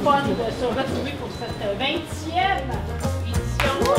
fun de se retrouver pour cette 20e édition.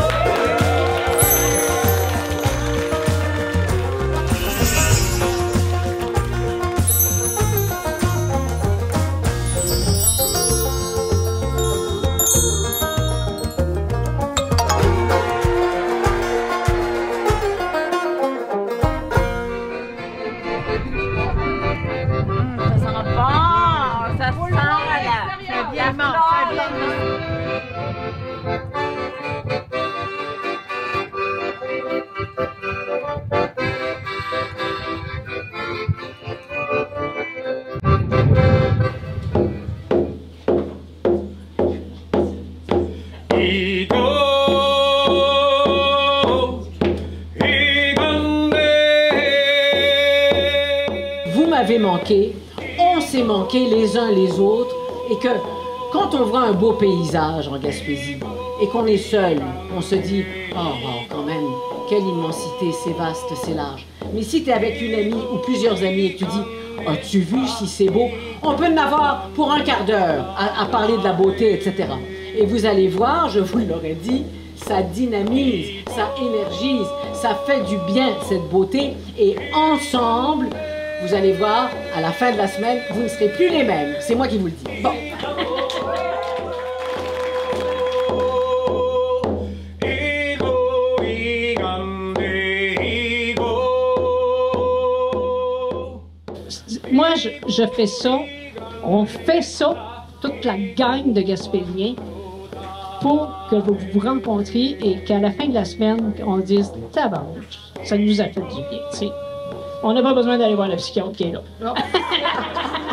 Vous m'avez manqué, on s'est manqué les uns les autres, et que quand on voit un beau paysage en Gaspésie et qu'on est seul, on se dit « Oh, quand même, quelle immensité, c'est vaste, c'est large. » Mais si tu es avec une amie ou plusieurs amis et que tu dis « As-tu vu si c'est beau? » On peut en avoir pour un quart d'heure à parler de la beauté, etc. Et vous allez voir, je vous l'aurais dit, ça dynamise, ça énergise, ça fait du bien, cette beauté. Et ensemble, vous allez voir, à la fin de la semaine, vous ne serez plus les mêmes. C'est moi qui vous le dis. Bon. Moi, je fais ça, on fait ça, toute la gang de Gaspésiens, pour que vous vous rencontriez et qu'à la fin de la semaine, on dise « Tabarnouche, ça nous a fait du bien, tu sais. » On n'a pas besoin d'aller voir le psychiatre qui est là.